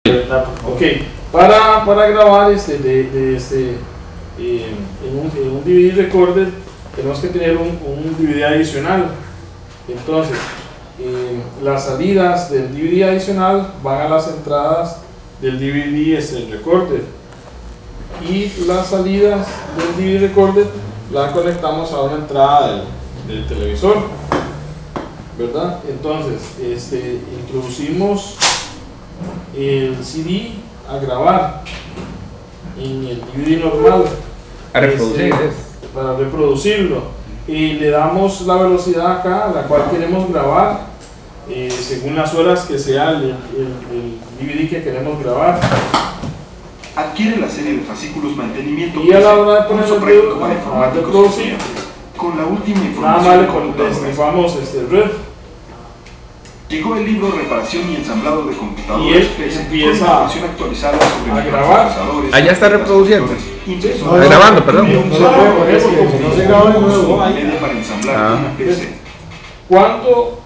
Ok, para grabar en un DVD recorder tenemos que tener un DVD adicional. Entonces, las salidas del DVD adicional van a las entradas del DVD recorder, y las salidas del DVD recorder las conectamos a una entrada del televisor, ¿verdad? Entonces, introducimos el CD a grabar en el DVD normal para reproducirlo, y le damos la velocidad acá a la cual queremos grabar, según las horas que sea el DVD que queremos grabar. Adquiere la serie de fascículos mantenimiento y a la hora de poner el dedo para reproducir, con la última nada información. más le estripamos red. Llegó el libro Reparación y Ensamblado de Computadores Y él PC, empieza con información actualizada sobre a grabar. microprocesadores, Ah, ya está reproduciendo. impresoras, Grabando, perdón. No se puede poner porque si no se graba de nuevo. media para ensamblar una PC. Cuando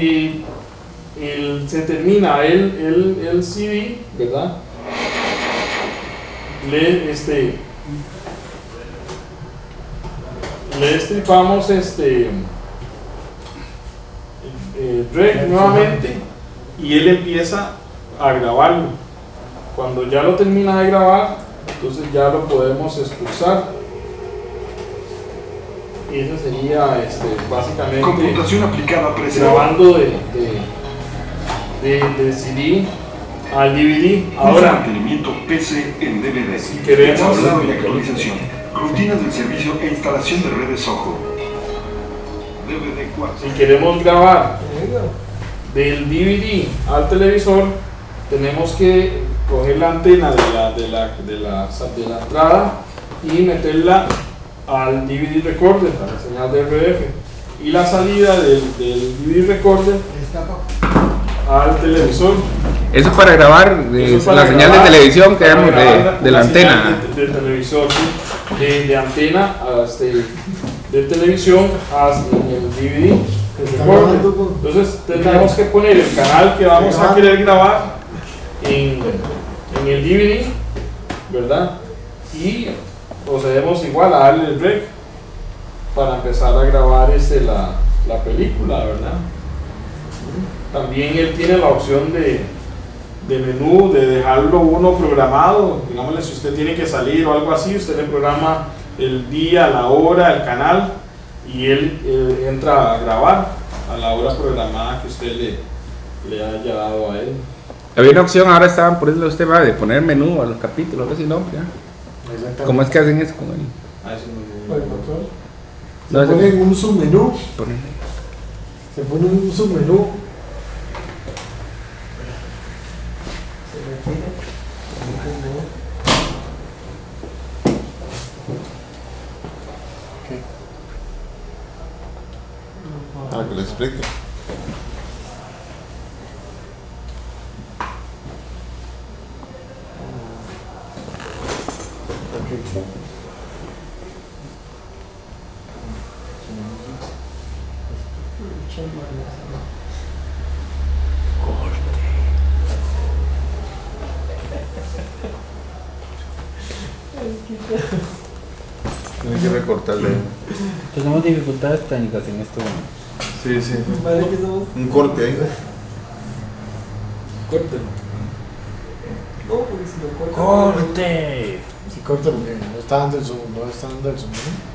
se termina el CD, ¿verdad? Le estripamos rec nuevamente, y él empieza a grabarlo. Cuando ya lo termina de grabar, entonces ya lo podemos expulsar. Y eso sería básicamente Computación aplicada presente. grabando de CD al DVD. Ahora, Ahora, mantenimiento PC en DVD. si queremos Ensamblado y actualización. Rutinas del servicio e instalación de redes Soho. DVD 4. si queremos grabar del DVD al televisor, tenemos que coger la antena de la entrada y meterla al DVD recorder, a la señal de RF, y la salida del DVD recorder al televisor. Eso es para grabar Eso es para la señal grabar, de televisión que para damos grabar de la señal antena. de televisor, sí, de antena de televisión hasta el DVD. Entonces tenemos que poner el canal que vamos a querer grabar en el DVD, ¿verdad? Y procedemos igual a darle el rec para empezar a grabar la película, ¿verdad? También él tiene la opción de menú, de dejarlo uno programado. Digámosle, si usted tiene que salir o algo así, usted le programa el día, la hora, el canal, y él entra a grabar a la hora programada que usted le haya dado a él. Había una opción, ahora estaban poniendo usted va de poner menú a los capítulos, algo así, ¿no? ¿Ya? ¿Cómo es que hacen eso con él? Eso Por el control. No, Se pone un submenú. Poner- Se pone un submenú. Se retira. Para que lo explique. Tiene que recortarle. Tenemos dificultades técnicas en esto. Sí, sí. Vale, que somos. Un corte ahí. corte. No, porque si lo corta. ¡Corte! Si corta porque no está dando el zoom, no está dando el zoom, ¿no?